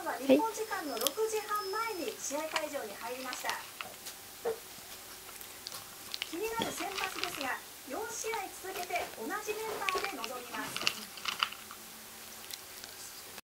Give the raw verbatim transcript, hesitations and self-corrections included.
は日本時間のろくじはんまえに試合会場に入りました。気になる先発ですが、よんしあい続けて同じメンバ